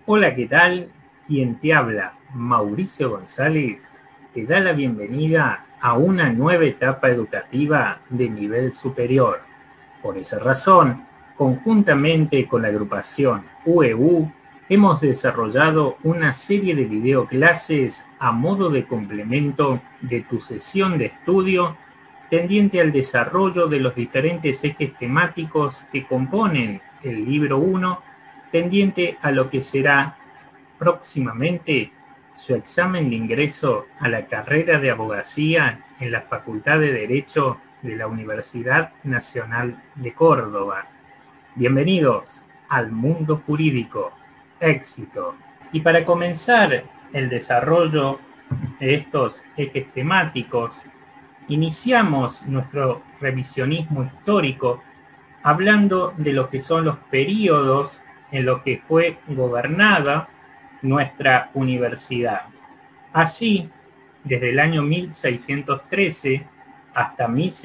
Hola, ¿qué tal? Quien te habla, Mauricio González, te da la bienvenida a una nueva etapa educativa de nivel superior. Por esa razón, conjuntamente con la agrupación UEU, hemos desarrollado una serie de videoclases a modo de complemento de tu sesión de estudio tendiente al desarrollo de los diferentes ejes temáticos que componen el libro 1, tendiente a lo que será próximamente su examen de ingreso a la carrera de abogacía en la Facultad de Derecho de la Universidad Nacional de Córdoba. Bienvenidos al mundo jurídico. Éxito. Y para comenzar el desarrollo de estos ejes temáticos, iniciamos nuestro revisionismo histórico hablando de lo que son los períodos en los que fue gobernada nuestra universidad. Así, desde el año 1613 hasta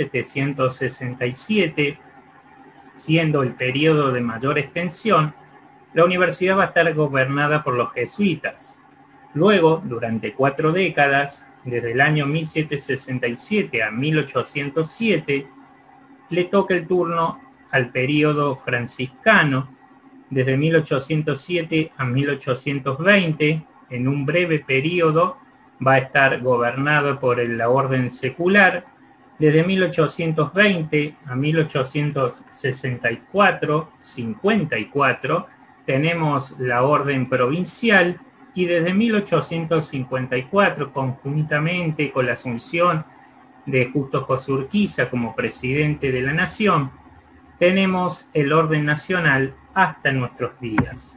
1767, siendo el periodo de mayor extensión, la universidad va a estar gobernada por los jesuitas. Luego, durante 4 décadas, desde el año 1767 a 1807, le toca el turno al período franciscano, desde 1807 a 1820, en un breve periodo va a estar gobernado por la orden secular. Desde 1820 a 1864, 54, tenemos la orden provincial, y desde 1854, conjuntamente con la asunción de Justo José Urquiza como presidente de la nación, tenemos el orden nacional hasta nuestros días.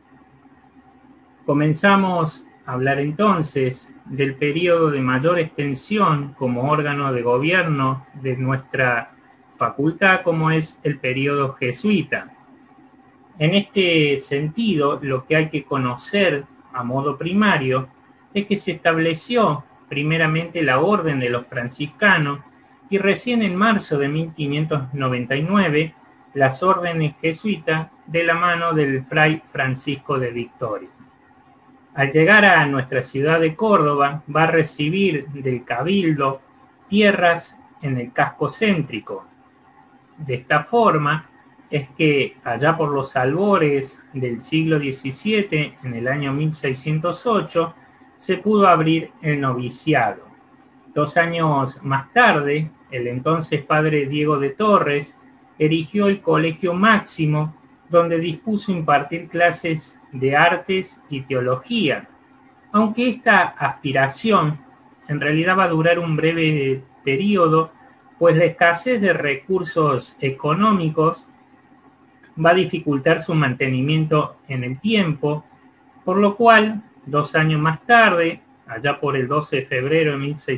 Comenzamos a hablar entonces del periodo de mayor extensión como órgano de gobierno de nuestra facultad, como es el periodo jesuita. En este sentido, lo que hay que conocer a modo primario es que se estableció primeramente la orden de los franciscanos y recién en marzo de 1599 las órdenes jesuitas de la mano del fray Francisco de Victoria. Al llegar a nuestra ciudad de Córdoba, va a recibir del Cabildo tierras en el casco céntrico. De esta forma es que allá por los albores del siglo XVII, en el año 1608, se pudo abrir el noviciado. 2 años más tarde, el entonces padre Diego de Torres erigió el Colegio Máximo, donde dispuso impartir clases de artes y teología, aunque esta aspiración en realidad va a durar un breve periodo, pues la escasez de recursos económicos va a dificultar su mantenimiento en el tiempo, por lo cual 2 años más tarde, allá por el 12 de febrero de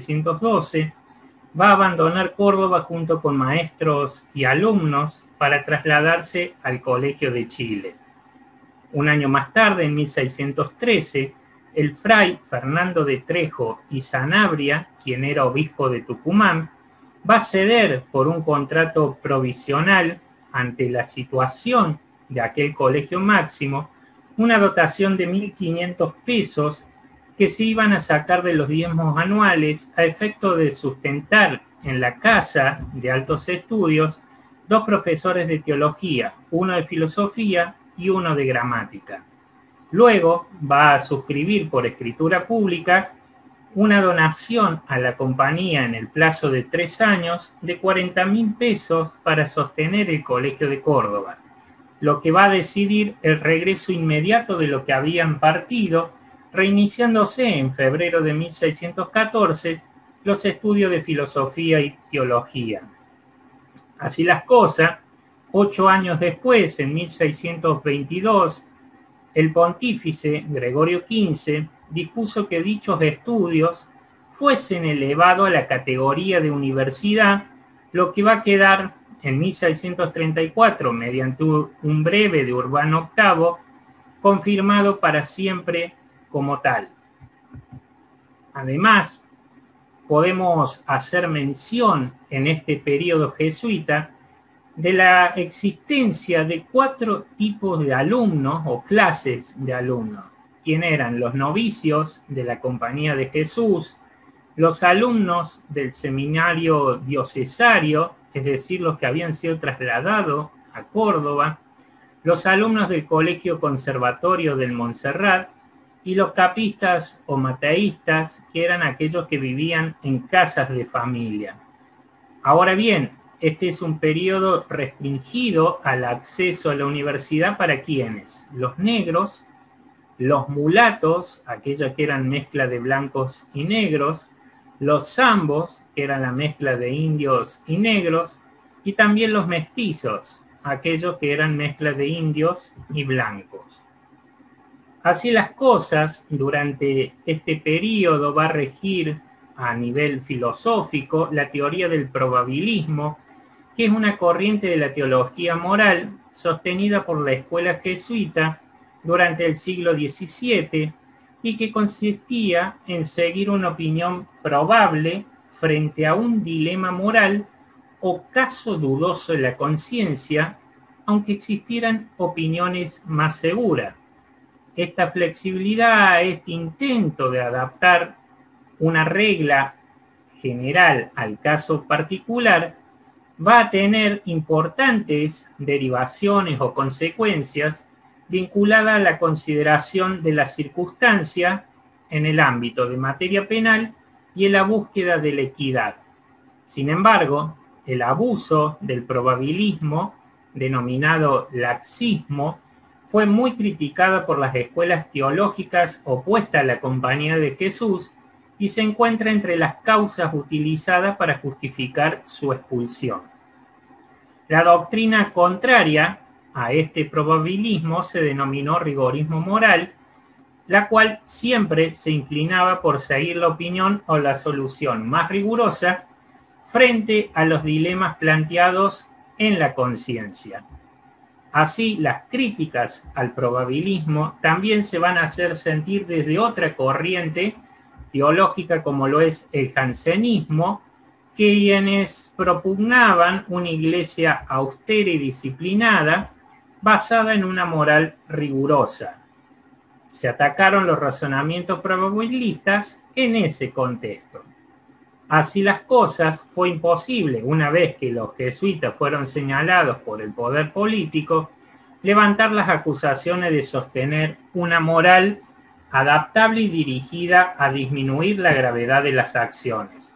1612, va a abandonar Córdoba junto con maestros y alumnos para trasladarse al Colegio de Chile. Un año más tarde, en 1613, el fray Fernando de Trejo y Sanabria, quien era obispo de Tucumán, va a ceder por un contrato provisional ante la situación de aquel colegio máximo una dotación de 1.500 pesos que se iban a sacar de los diezmos anuales a efecto de sustentar en la casa de altos estudios 2 profesores de teología, uno de filosofía y uno de gramática. Luego va a suscribir por escritura pública una donación a la compañía en el plazo de 3 años de 40.000 pesos para sostener el Colegio de Córdoba, lo que va a decidir el regreso inmediato de lo que habían partido, reiniciándose en febrero de 1614 los estudios de filosofía y teología. Así las cosas, 8 años después, en 1622, el pontífice Gregorio XV dispuso que dichos estudios fuesen elevados a la categoría de universidad, lo que va a quedar en 1634, mediante un breve de Urbano VIII, confirmado para siempre como tal. Además, podemos hacer mención en este periodo jesuita de la existencia de 4 tipos de alumnos o clases de alumnos, quienes eran los novicios de la Compañía de Jesús, los alumnos del seminario diocesario, es decir, los que habían sido trasladados a Córdoba, los alumnos del Colegio Conservatorio del Montserrat y los capistas o mateístas, que eran aquellos que vivían en casas de familia. Ahora bien, este es un periodo restringido al acceso a la universidad para quienes, los negros, los mulatos, aquellos que eran mezcla de blancos y negros, los zambos, que eran la mezcla de indios y negros, y también los mestizos, aquellos que eran mezcla de indios y blancos. Así las cosas, durante este periodo va a regir a nivel filosófico la teoría del probabilismo, que es una corriente de la teología moral sostenida por la escuela jesuita durante el siglo XVII y que consistía en seguir una opinión probable frente a un dilema moral o caso dudoso de la conciencia, aunque existieran opiniones más seguras. Esta flexibilidad, este intento de adaptar una regla general al caso particular, va a tener importantes derivaciones o consecuencias vinculadas a la consideración de la circunstancia en el ámbito de materia penal y en la búsqueda de la equidad. Sin embargo, el abuso del probabilismo, denominado laxismo, fue muy criticada por las escuelas teológicas opuestas a la Compañía de Jesús y se encuentra entre las causas utilizadas para justificar su expulsión. La doctrina contraria a este probabilismo se denominó rigorismo moral, la cual siempre se inclinaba por seguir la opinión o la solución más rigurosa frente a los dilemas planteados en la conciencia. Así, las críticas al probabilismo también se van a hacer sentir desde otra corriente teológica como lo es el jansenismo, quienes propugnaban una iglesia austera y disciplinada basada en una moral rigurosa. Se atacaron los razonamientos probabilistas en ese contexto. Así las cosas, fue imposible, una vez que los jesuitas fueron señalados por el poder político, levantar las acusaciones de sostener una moral adaptable y dirigida a disminuir la gravedad de las acciones.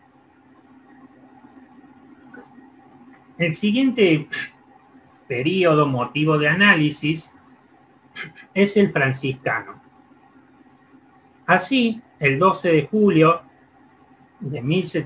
El siguiente periodo motivo de análisis es el franciscano. Así, el 12 de julio de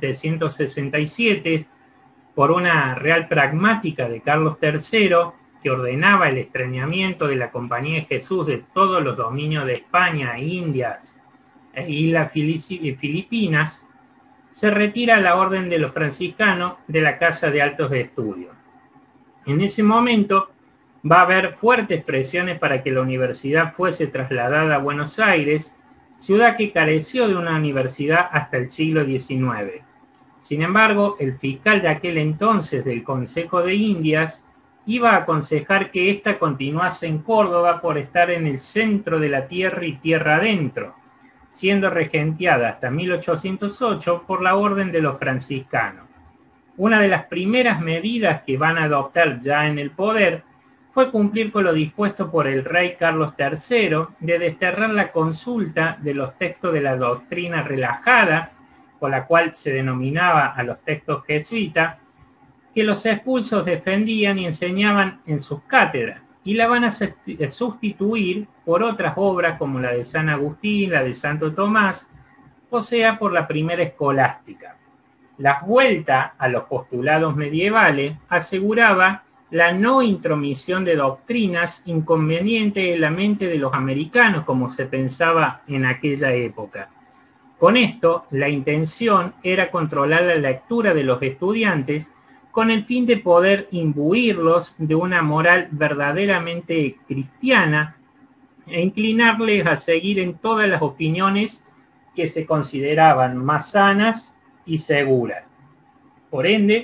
1767, por una real pragmática de Carlos III, que ordenaba el extrañamiento de la Compañía de Jesús de todos los dominios de España, Indias e Islas Filipinas, se retira la orden de los franciscanos de la Casa de Altos Estudios. En ese momento va a haber fuertes presiones para que la universidad fuese trasladada a Buenos Aires, ciudad que careció de una universidad hasta el siglo XIX. Sin embargo, el fiscal de aquel entonces del Consejo de Indias iba a aconsejar que ésta continuase en Córdoba por estar en el centro de la tierra y tierra adentro, siendo regenteada hasta 1808 por la Orden de los Franciscanos. Una de las primeras medidas que van a adoptar ya en el poder fue cumplir con lo dispuesto por el rey Carlos III de desterrar la consulta de los textos de la doctrina relajada, con la cual se denominaba a los textos jesuitas, que los expulsos defendían y enseñaban en sus cátedras, y la van a sustituir por otras obras como la de San Agustín, la de Santo Tomás, o sea, por la primera escolástica. La vuelta a los postulados medievales aseguraba la no intromisión de doctrinas inconvenientes en la mente de los americanos, como se pensaba en aquella época. Con esto, la intención era controlar la lectura de los estudiantes con el fin de poder imbuirlos de una moral verdaderamente cristiana e inclinarles a seguir en todas las opiniones que se consideraban más sanas y seguras. Por ende,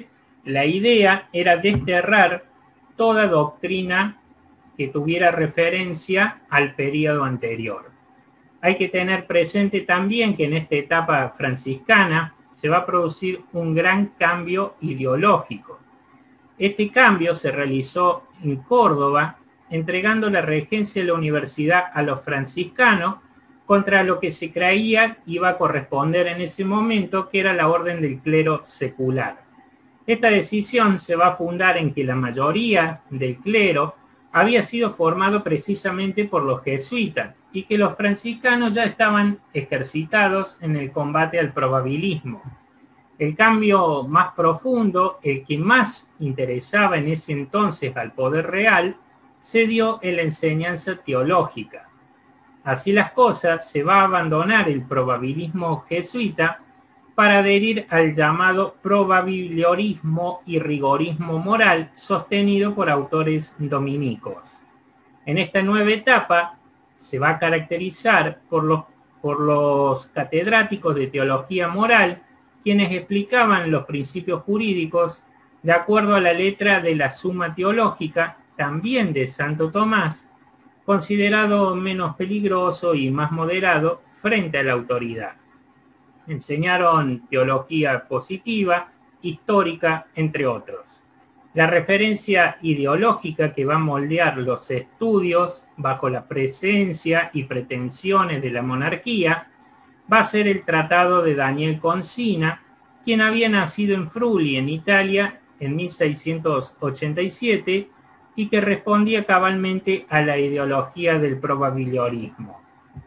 La idea era desterrar toda doctrina que tuviera referencia al periodo anterior. Hay que tener presente también que en esta etapa franciscana se va a producir un gran cambio ideológico. Este cambio se realizó en Córdoba, entregando la regencia de la universidad a los franciscanos contra lo que se creía iba a corresponder en ese momento, que era la orden del clero secular. Esta decisión se va a fundar en que la mayoría del clero había sido formado precisamente por los jesuitas y que los franciscanos ya estaban ejercitados en el combate al probabilismo. El cambio más profundo, el que más interesaba en ese entonces al poder real, se dio en la enseñanza teológica. Así las cosas, se va a abandonar el probabilismo jesuita para adherir al llamado probabiliorismo y rigorismo moral sostenido por autores dominicos. En esta nueva etapa se va a caracterizar por los catedráticos de teología moral, quienes explicaban los principios jurídicos de acuerdo a la letra de la Suma Teológica, también de Santo Tomás, considerado menos peligroso y más moderado frente a la autoridad. Enseñaron teología positiva, histórica, entre otros. La referencia ideológica que va a moldear los estudios bajo la presencia y pretensiones de la monarquía va a ser el tratado de Daniel Concina, quien había nacido en Friuli, en Italia, en 1687, y que respondía cabalmente a la ideología del probabiliorismo.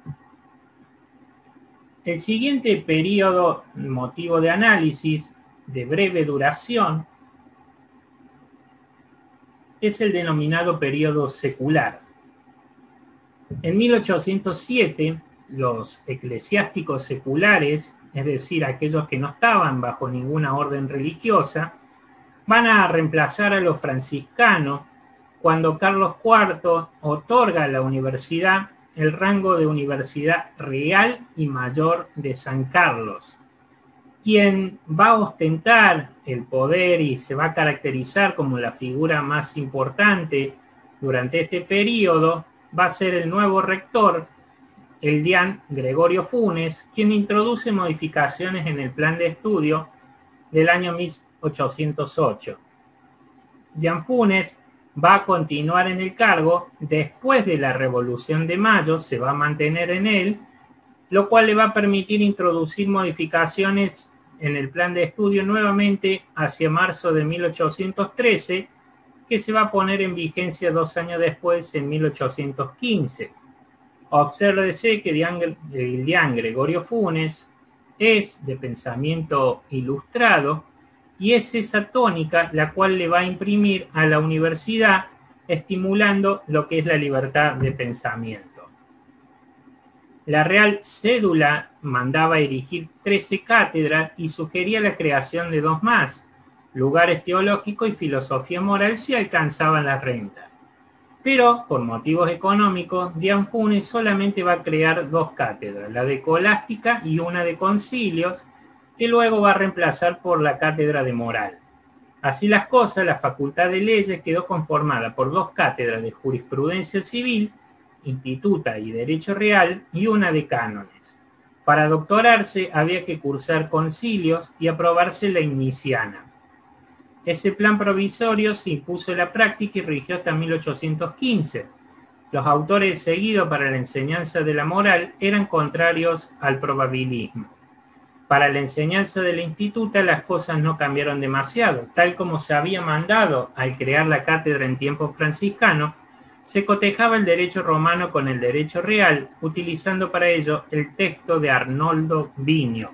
El siguiente periodo, motivo de análisis, de breve duración, es el denominado periodo secular. En 1807, los eclesiásticos seculares, es decir, aquellos que no estaban bajo ninguna orden religiosa, van a reemplazar a los franciscanos cuando Carlos IV otorga a la universidad el rango de Universidad Real y Mayor de San Carlos. Quien va a ostentar el poder y se va a caracterizar como la figura más importante durante este periodo va a ser el nuevo rector, el deán Gregorio Funes, quien introduce modificaciones en el plan de estudio del año 1808. Deán Funes va a continuar en el cargo después de la Revolución de Mayo, se va a mantener en él, lo cual le va a permitir introducir modificaciones en el plan de estudio nuevamente hacia marzo de 1813, que se va a poner en vigencia 2 años después, en 1815. Obsérvese que el deán Gregorio Funes es de pensamiento ilustrado y es esa tónica la cual le va a imprimir a la universidad, estimulando lo que es la libertad de pensamiento. La Real Cédula mandaba erigir 13 cátedras y sugería la creación de 2 más, lugares teológicos y filosofía moral si alcanzaban la renta. Pero, por motivos económicos, Deán Funes solamente va a crear 2 cátedras, la de escolástica y una de concilios, que luego va a reemplazar por la cátedra de moral. Así las cosas, la Facultad de Leyes quedó conformada por 2 cátedras de jurisprudencia civil, instituta y derecho real, y una de cánones. Para doctorarse había que cursar concilios y aprobarse la iniciana. Ese plan provisorio se impuso en la práctica y rigió hasta 1815. Los autores seguidos para la enseñanza de la moral eran contrarios al probabilismo. Para la enseñanza de la instituta las cosas no cambiaron demasiado. Tal como se había mandado al crear la cátedra en tiempos franciscanos, se cotejaba el derecho romano con el derecho real, utilizando para ello el texto de Arnoldo Vigno.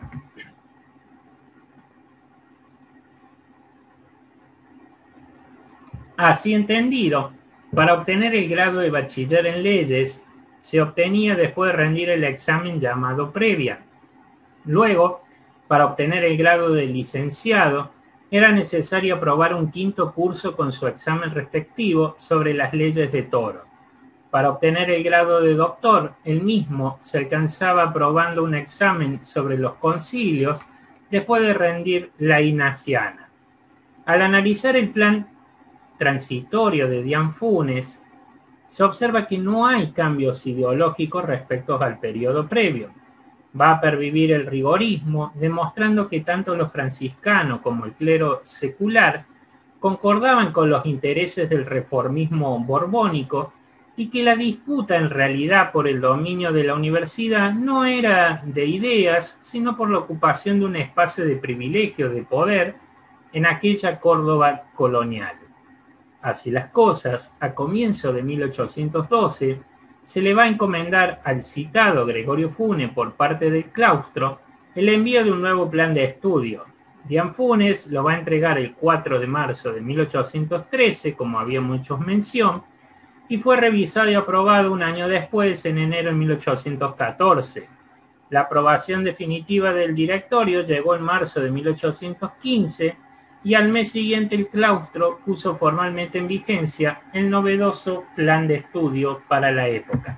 Así entendido, para obtener el grado de bachiller en leyes, se obtenía después de rendir el examen llamado previa. Luego, para obtener el grado de licenciado, era necesario aprobar un 5º curso con su examen respectivo sobre las leyes de Toro. Para obtener el grado de doctor, el mismo se alcanzaba aprobando un examen sobre los concilios después de rendir la ignaciana. Al analizar el plan transitorio de Dian Funes, se observa que no hay cambios ideológicos respecto al periodo previo. Va a pervivir el rigorismo, demostrando que tanto los franciscanos como el clero secular concordaban con los intereses del reformismo borbónico y que la disputa en realidad por el dominio de la universidad no era de ideas, sino por la ocupación de un espacio de privilegio, de poder, en aquella Córdoba colonial. Así las cosas, a comienzo de 1812, se le va a encomendar al citado Gregorio Funes por parte del claustro el envío de un nuevo plan de estudio. Dian Funes lo va a entregar el 4 de marzo de 1813, como había muchos mención, y fue revisado y aprobado un año después, en enero de 1814. La aprobación definitiva del directorio llegó en marzo de 1815 y al mes siguiente el claustro puso formalmente en vigencia el novedoso plan de estudio para la época.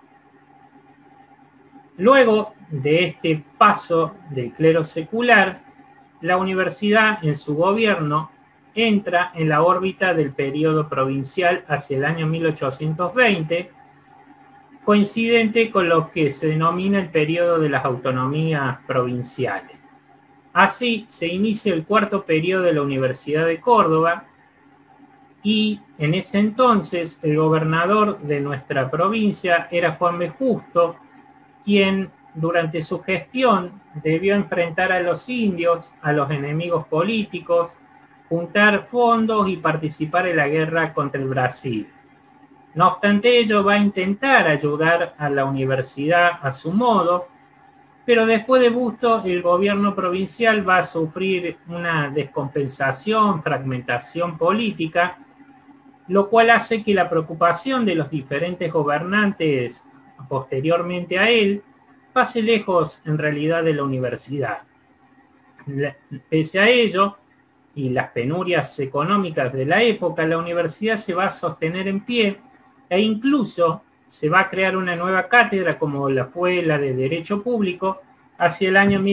Luego de este paso del clero secular, la universidad en su gobierno entra en la órbita del periodo provincial hacia el año 1820, coincidente con lo que se denomina el periodo de las autonomías provinciales. Así se inicia el cuarto periodo de la Universidad de Córdoba y en ese entonces el gobernador de nuestra provincia era Juan B. Justo, quien durante su gestión debió enfrentar a los indios, a los enemigos políticos, juntar fondos y participar en la guerra contra el Brasil. No obstante ello, va a intentar ayudar a la universidad a su modo, pero después de Busto el gobierno provincial va a sufrir una descompensación, fragmentación política, lo cual hace que la preocupación de los diferentes gobernantes posteriormente a él pase lejos en realidad de la universidad. Pese a ello, y las penurias económicas de la época, la universidad se va a sostener en pie e incluso se va a crear una nueva cátedra como la fue la de Derecho Público hacia el año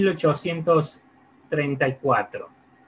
1834.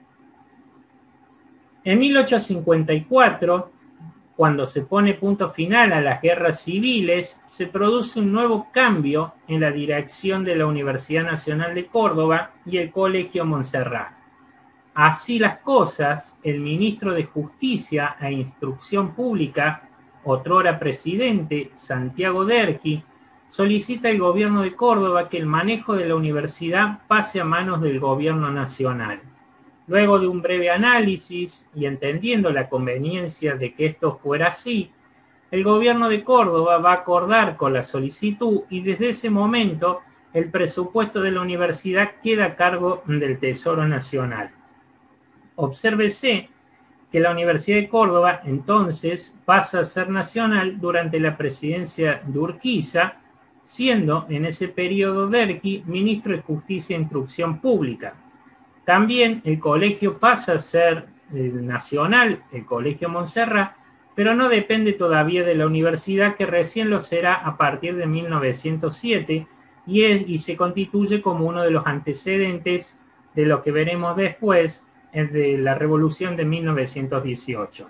En 1854, cuando se pone punto final a las guerras civiles, se produce un nuevo cambio en la dirección de la Universidad Nacional de Córdoba y el Colegio Montserrat. Así las cosas, el ministro de Justicia e Instrucción Pública, otrora presidente, Santiago Derqui, solicita al gobierno de Córdoba que el manejo de la universidad pase a manos del gobierno nacional. Luego de un breve análisis y entendiendo la conveniencia de que esto fuera así, el gobierno de Córdoba va a acordar con la solicitud y desde ese momento el presupuesto de la universidad queda a cargo del Tesoro Nacional. Obsérvese que la Universidad de Córdoba entonces pasa a ser nacional durante la presidencia de Urquiza, siendo en ese periodo Derqui ministro de Justicia e Instrucción Pública. También el colegio pasa a ser nacional, el Colegio Montserrat, pero no depende todavía de la universidad, que recién lo será a partir de 1907 y se constituye como uno de los antecedentes de lo que veremos después, de la Revolución de 1918.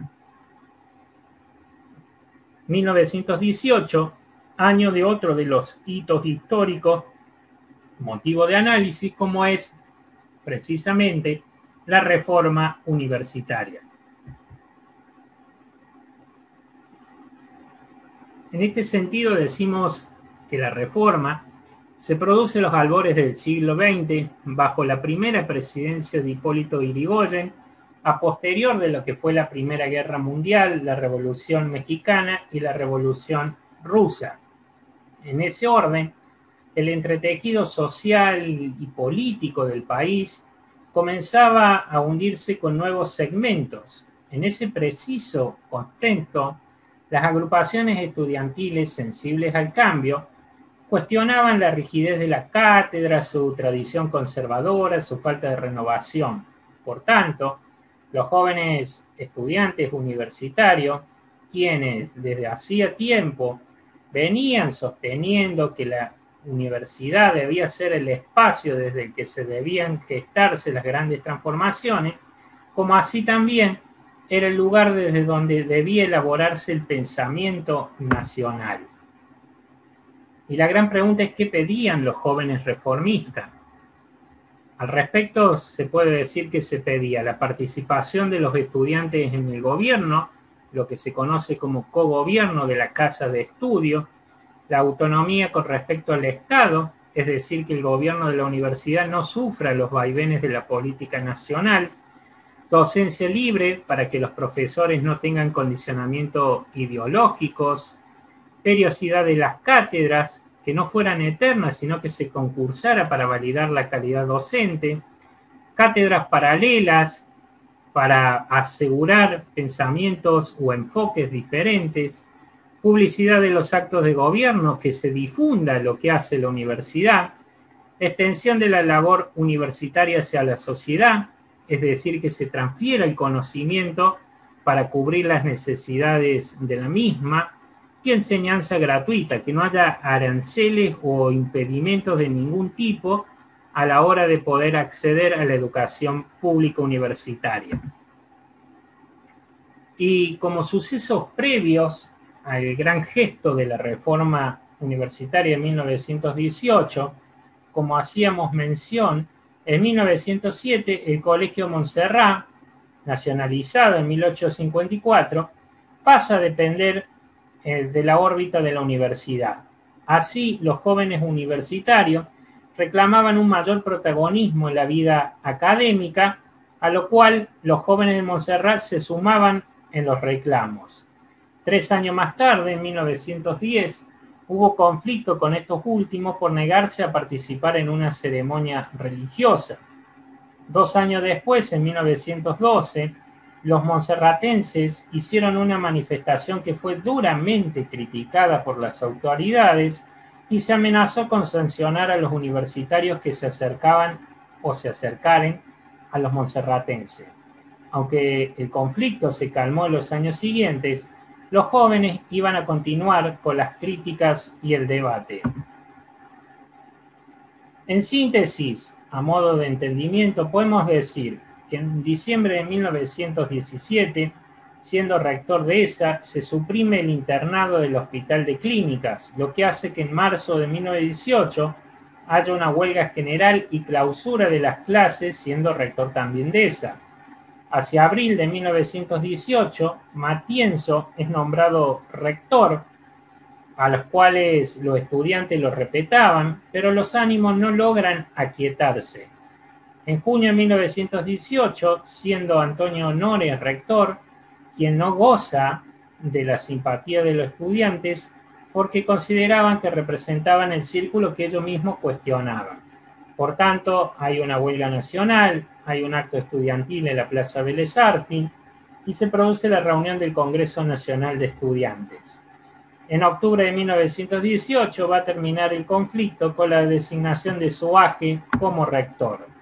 1918, año de otro de los hitos históricos, motivo de análisis, como es precisamente la reforma universitaria. En este sentido decimos que la reforma se produce en los albores del siglo XX, bajo la primera presidencia de Hipólito Yrigoyen, a posterior de lo que fue la Primera Guerra Mundial, la Revolución Mexicana y la Revolución Rusa. En ese orden, el entretejido social y político del país comenzaba a hundirse con nuevos segmentos. En ese preciso contexto, las agrupaciones estudiantiles sensibles al cambio cuestionaban la rigidez de la cátedra, su tradición conservadora, su falta de renovación. Por tanto, los jóvenes estudiantes universitarios, quienes desde hacía tiempo venían sosteniendo que la universidad debía ser el espacio desde el que se debían gestarse las grandes transformaciones, como así también era el lugar desde donde debía elaborarse el pensamiento nacional. Y la gran pregunta es: ¿qué pedían los jóvenes reformistas? Al respecto, se puede decir que se pedía la participación de los estudiantes en el gobierno, lo que se conoce como cogobierno de la casa de estudio, la autonomía con respecto al Estado, es decir, que el gobierno de la universidad no sufra los vaivenes de la política nacional, docencia libre para que los profesores no tengan condicionamientos ideológicos, periodicidad de las cátedras, que no fueran eternas, sino que se concursara para validar la calidad docente, cátedras paralelas para asegurar pensamientos o enfoques diferentes, publicidad de los actos de gobierno, que se difunda lo que hace la universidad, extensión de la labor universitaria hacia la sociedad, es decir, que se transfiera el conocimiento para cubrir las necesidades de la misma, y enseñanza gratuita, que no haya aranceles o impedimentos de ningún tipo a la hora de poder acceder a la educación pública universitaria. Y como sucesos previos al gran gesto de la reforma universitaria de 1918, como hacíamos mención, en 1907 el Colegio Montserrat, nacionalizado en 1854, pasa a depender de la órbita de la universidad. Así, los jóvenes universitarios reclamaban un mayor protagonismo en la vida académica, a lo cual los jóvenes de Montserrat se sumaban en los reclamos. 3 años más tarde, en 1910, hubo conflicto con estos últimos por negarse a participar en una ceremonia religiosa. 2 años después, en 1912, los monserratenses hicieron una manifestación que fue duramente criticada por las autoridades y se amenazó con sancionar a los universitarios que se acercaban o se acercaren a los monserratenses. Aunque el conflicto se calmó en los años siguientes, los jóvenes iban a continuar con las críticas y el debate. En síntesis, a modo de entendimiento, podemos decir que en diciembre de 1917, siendo rector de ESA, se suprime el internado del Hospital de Clínicas, lo que hace que en marzo de 1918 haya una huelga general y clausura de las clases, siendo rector también de ESA. Hacia abril de 1918, Matienzo es nombrado rector, a los cuales los estudiantes lo respetaban, pero los ánimos no logran aquietarse. En junio de 1918, siendo Antonio Honores rector, quien no goza de la simpatía de los estudiantes porque consideraban que representaban el círculo que ellos mismos cuestionaban. Por tanto, hay una huelga nacional, hay un acto estudiantil en la Plaza Vélez Arfield y se produce la reunión del Congreso Nacional de Estudiantes. En octubre de 1918 va a terminar el conflicto con la designación de Soaje como rector.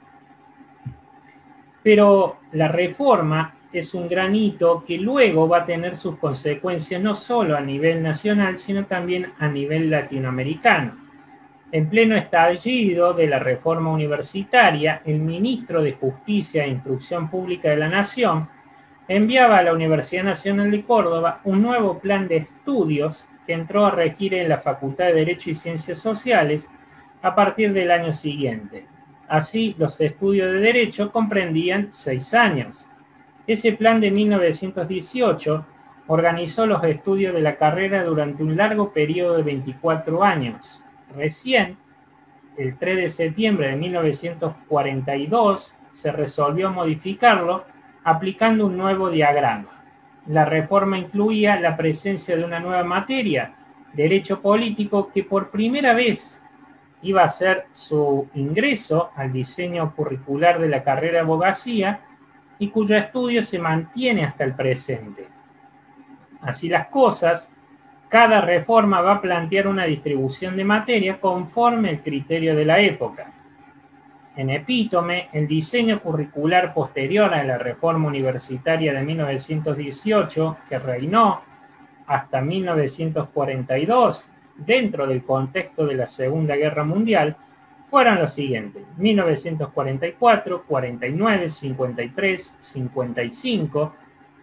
Pero la reforma es un gran hito que luego va a tener sus consecuencias no solo a nivel nacional, sino también a nivel latinoamericano. En pleno estallido de la reforma universitaria, el ministro de Justicia e Instrucción Pública de la Nación enviaba a la Universidad Nacional de Córdoba un nuevo plan de estudios que entró a regir en la Facultad de Derecho y Ciencias Sociales a partir del año siguiente. Así, los estudios de Derecho comprendían 6 años. Ese plan de 1918 organizó los estudios de la carrera durante un largo periodo de 24 años. Recién, el 3 de septiembre de 1942, se resolvió modificarlo aplicando un nuevo diagrama. La reforma incluía la presencia de una nueva materia, Derecho Político, que por primera vez iba a ser su ingreso al diseño curricular de la carrera de abogacía y cuyo estudio se mantiene hasta el presente. Así las cosas, cada reforma va a plantear una distribución de materia conforme al criterio de la época. En epítome, el diseño curricular posterior a la reforma universitaria de 1918, que reinó hasta 1942, dentro del contexto de la Segunda Guerra Mundial, fueron los siguientes: 1944, 49, 53, 55,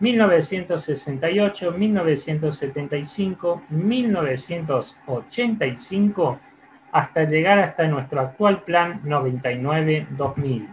1968, 1975, 1985, hasta llegar hasta nuestro actual plan 99-2000.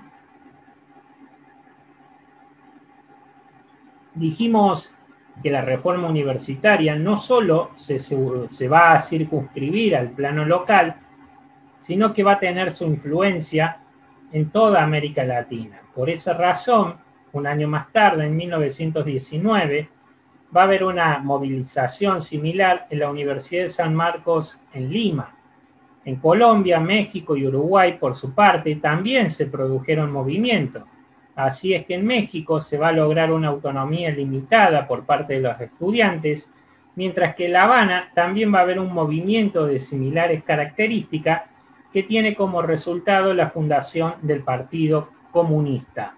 Dijimos que la reforma universitaria no solo se va a circunscribir al plano local, sino que va a tener su influencia en toda América Latina. Por esa razón, un año más tarde, en 1919, va a haber una movilización similar en la Universidad de San Marcos en Lima. En Colombia, México y Uruguay, por su parte, también se produjeron movimientos. Así es que en México se va a lograr una autonomía limitada por parte de los estudiantes, mientras que en La Habana también va a haber un movimiento de similares características que tiene como resultado la fundación del Partido Comunista.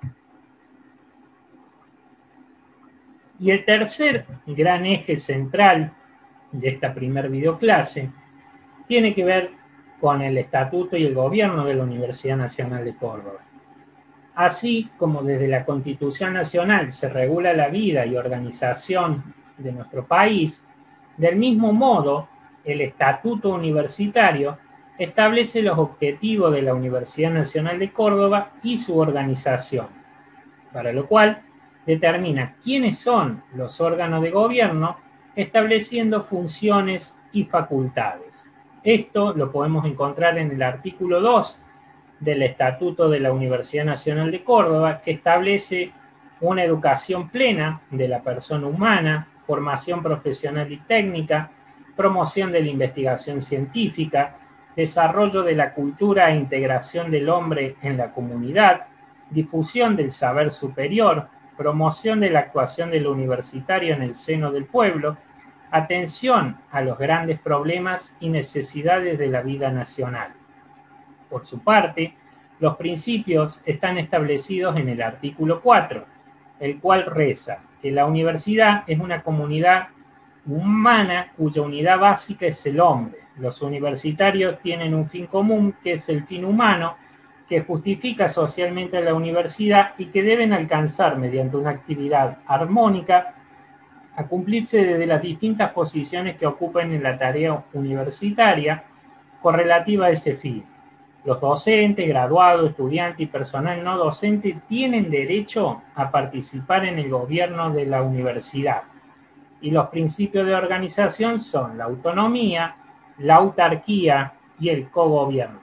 Y el tercer gran eje central de esta primer videoclase tiene que ver con el estatuto y el gobierno de la Universidad Nacional de Córdoba. Así como desde la Constitución Nacional se regula la vida y organización de nuestro país, del mismo modo, el estatuto universitario establece los objetivos de la Universidad Nacional de Córdoba y su organización, para lo cual determina quiénes son los órganos de gobierno, estableciendo funciones y facultades. Esto lo podemos encontrar en el artículo 2 del Estatuto de la Universidad Nacional de Córdoba, que establece una educación plena de la persona humana, formación profesional y técnica, promoción de la investigación científica, desarrollo de la cultura e integración del hombre en la comunidad, difusión del saber superior, promoción de la actuación del universitario en el seno del pueblo, atención a los grandes problemas y necesidades de la vida nacional. Por su parte, los principios están establecidos en el artículo 4, el cual reza que la universidad es una comunidad humana cuya unidad básica es el hombre. Los universitarios tienen un fin común, que es el fin humano, que justifica socialmente la universidad y que deben alcanzar mediante una actividad armónica a cumplirse desde las distintas posiciones que ocupan en la tarea universitaria correlativa a ese fin. Los docentes, graduados, estudiantes y personal no docente tienen derecho a participar en el gobierno de la universidad. Y los principios de organización son la autonomía, la autarquía y el cogobierno.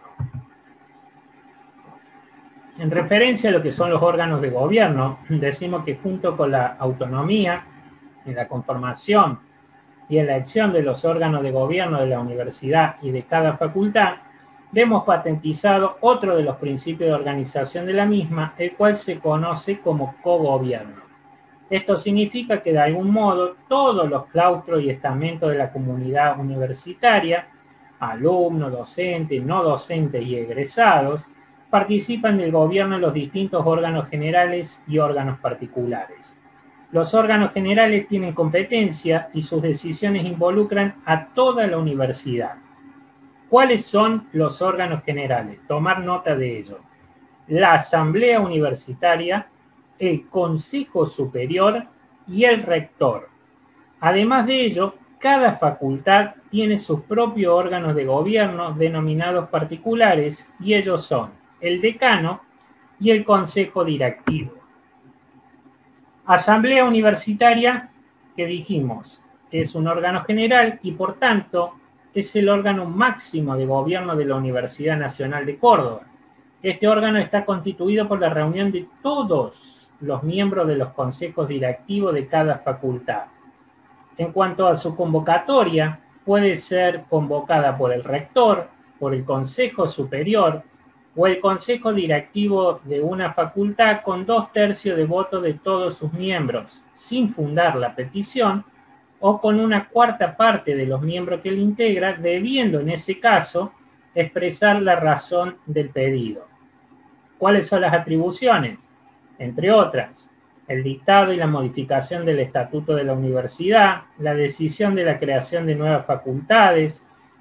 En referencia a lo que son los órganos de gobierno, decimos que junto con la autonomía, en la conformación y en la elección de los órganos de gobierno de la universidad y de cada facultad, hemos patentizado otro de los principios de organización de la misma, el cual se conoce como cogobierno. Esto significa que de algún modo todos los claustros y estamentos de la comunidad universitaria, alumnos, docentes, no docentes y egresados, participan del gobierno en los distintos órganos generales y órganos particulares. Los órganos generales tienen competencia y sus decisiones involucran a toda la universidad. ¿Cuáles son los órganos generales? Tomar nota de ello. La Asamblea Universitaria, el Consejo Superior y el Rector. Además de ello, cada facultad tiene sus propios órganos de gobierno denominados particulares, y ellos son el decano y el consejo directivo. Asamblea Universitaria, que dijimos que es un órgano general y por tanto es el órgano máximo de gobierno de la Universidad Nacional de Córdoba. Este órgano está constituido por la reunión de todos los miembros de los consejos directivos de cada facultad. En cuanto a su convocatoria, puede ser convocada por el rector, por el Consejo Superior o el Consejo Directivo de una facultad con 2/3 de votos de todos sus miembros, sin fundar la petición, o con una cuarta parte de los miembros que lo integran, debiendo en ese caso expresar la razón del pedido. ¿Cuáles son las atribuciones? Entre otras, el dictado y la modificación del estatuto de la universidad, la decisión de la creación de nuevas facultades,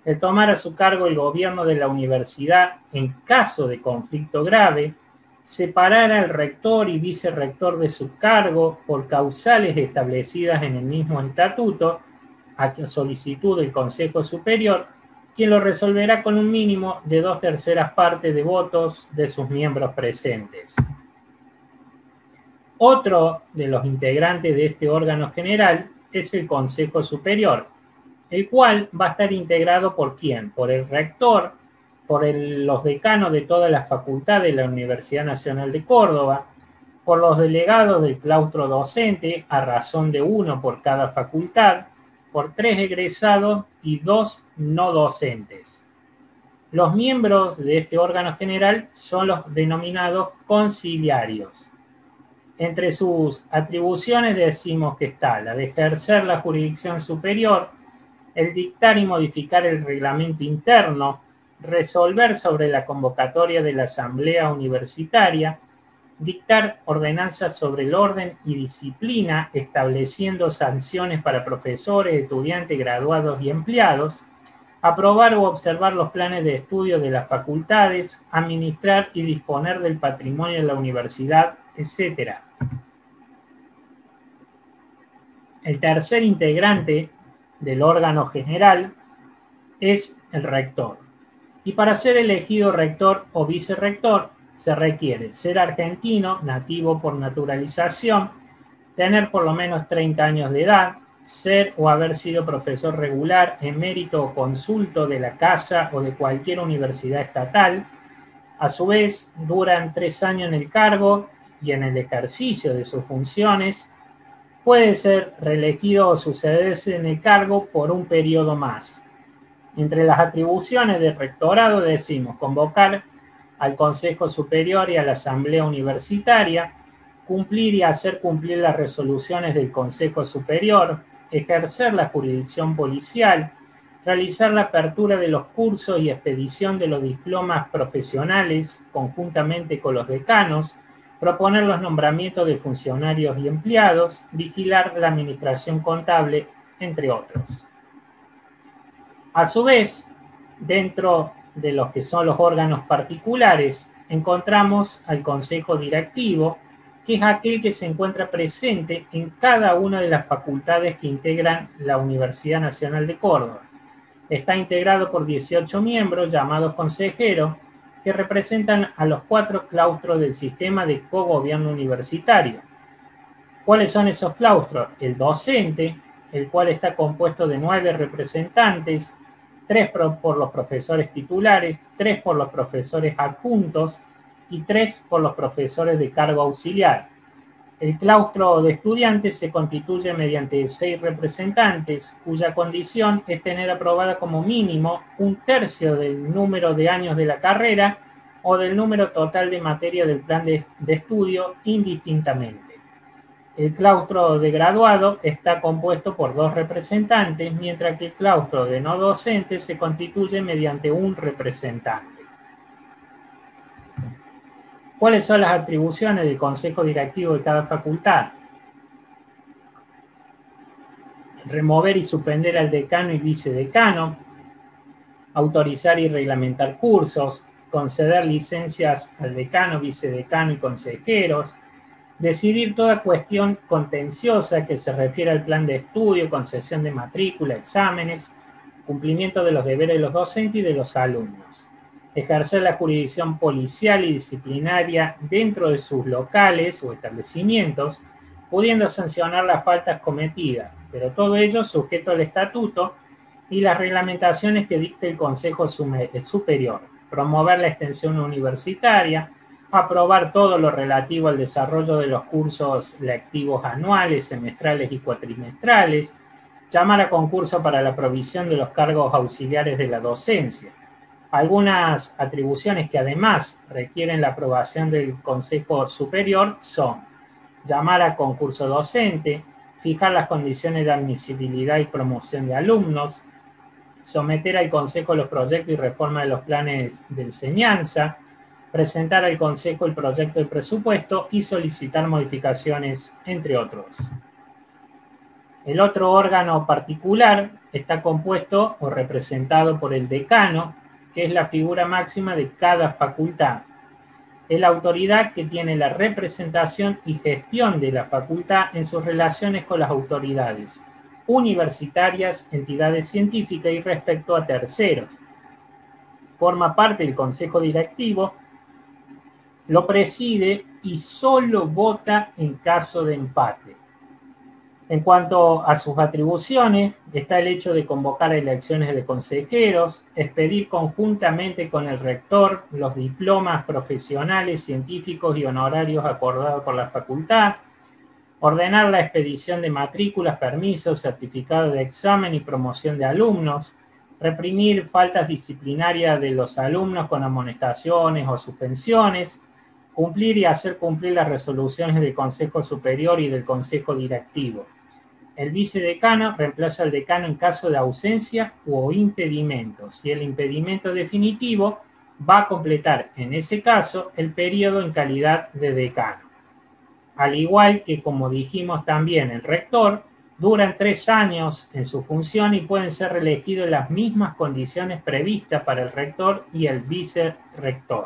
el tomar a su cargo el gobierno de la universidad en caso de conflicto grave, separar al rector y vicerrector de su cargo por causales establecidas en el mismo estatuto, a solicitud del Consejo Superior, quien lo resolverá con un mínimo de 2/3 partes de votos de sus miembros presentes. Otro de los integrantes de este órgano general es el Consejo Superior, el cual va a estar integrado ¿por quién? Por el rector, por los decanos de todas las facultades de la Universidad Nacional de Córdoba, por los delegados del claustro docente, a razón de 1 por cada facultad, por 3 egresados y 2 no docentes. Los miembros de este órgano general son los denominados conciliarios. Entre sus atribuciones decimos que está la de ejercer la jurisdicción superior, el dictar y modificar el reglamento interno, resolver sobre la convocatoria de la asamblea universitaria, dictar ordenanzas sobre el orden y disciplina, estableciendo sanciones para profesores, estudiantes, graduados y empleados, aprobar o observar los planes de estudio de las facultades, administrar y disponer del patrimonio de la universidad, etc. El tercer integrante del órgano general es el rector. Y para ser elegido rector o vicerrector se requiere ser argentino, nativo por naturalización, tener por lo menos 30 años de edad, ser o haber sido profesor regular, emérito o consulto de la casa o de cualquier universidad estatal. A su vez, duran 3 años en el cargo y en el ejercicio de sus funciones. Puede ser reelegido o sucederse en el cargo por un periodo más. Entre las atribuciones del rectorado decimos convocar al Consejo Superior y a la Asamblea Universitaria, cumplir y hacer cumplir las resoluciones del Consejo Superior, ejercer la jurisdicción policial, realizar la apertura de los cursos y expedición de los diplomas profesionales conjuntamente con los decanos, proponer los nombramientos de funcionarios y empleados, vigilar la administración contable, entre otros. A su vez, dentro de los que son los órganos particulares, encontramos al Consejo Directivo, que es aquel que se encuentra presente en cada una de las facultades que integran la Universidad Nacional de Córdoba. Está integrado por 18 miembros llamados consejeros, que representan a los 4 claustros del sistema de cogobierno universitario. ¿Cuáles son esos claustros? El docente, el cual está compuesto de 9 representantes, 3 por los profesores titulares, 3 por los profesores adjuntos y 3 por los profesores de cargo auxiliar. El claustro de estudiantes se constituye mediante 6 representantes, cuya condición es tener aprobada como mínimo 1/3 del número de años de la carrera o del número total de materia del plan de estudio indistintamente. El claustro de graduado está compuesto por 2 representantes, mientras que el claustro de no docentes se constituye mediante 1 representante. ¿Cuáles son las atribuciones del Consejo Directivo de cada facultad? Remover y suspender al decano y vicedecano, autorizar y reglamentar cursos, conceder licencias al decano, vicedecano y consejeros, decidir toda cuestión contenciosa que se refiere al plan de estudio, concesión de matrícula, exámenes, cumplimiento de los deberes de los docentes y de los alumnos. Ejercer la jurisdicción policial y disciplinaria dentro de sus locales o establecimientos, pudiendo sancionar las faltas cometidas, pero todo ello sujeto al estatuto y las reglamentaciones que dicte el Consejo Superior. Promover la extensión universitaria, aprobar todo lo relativo al desarrollo de los cursos lectivos anuales, semestrales y cuatrimestrales, llamar a concurso para la provisión de los cargos auxiliares de la docencia. Algunas atribuciones que además requieren la aprobación del Consejo Superior son llamar a concurso docente, fijar las condiciones de admisibilidad y promoción de alumnos, someter al Consejo los proyectos y reforma de los planes de enseñanza, presentar al Consejo el proyecto de presupuesto y solicitar modificaciones, entre otros. El otro órgano particular está compuesto o representado por el decano, que es la figura máxima de cada facultad. Es la autoridad que tiene la representación y gestión de la facultad en sus relaciones con las autoridades universitarias, entidades científicas y respecto a terceros. Forma parte del consejo directivo, lo preside y solo vota en caso de empate. En cuanto a sus atribuciones, está el hecho de convocar elecciones de consejeros, expedir conjuntamente con el rector los diplomas profesionales, científicos y honorarios acordados por la facultad, ordenar la expedición de matrículas, permisos, certificados de examen y promoción de alumnos, reprimir faltas disciplinarias de los alumnos con amonestaciones o suspensiones, cumplir y hacer cumplir las resoluciones del Consejo Superior y del Consejo Directivo. El vicedecano reemplaza al decano en caso de ausencia o impedimento. Si el impedimento es definitivo, va a completar en ese caso el periodo en calidad de decano. Al igual que, como dijimos también, el rector, duran 3 años en su función y pueden ser reelegidos en las mismas condiciones previstas para el rector y el vicerrector.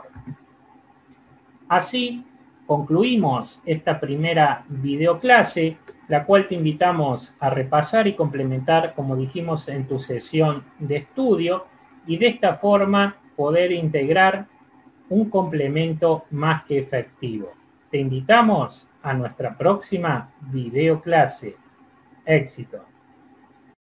Así, concluimos esta primera videoclase, la cual te invitamos a repasar y complementar, como dijimos, en tu sesión de estudio, y de esta forma poder integrar un complemento más que efectivo. Te invitamos a nuestra próxima videoclase. Éxito.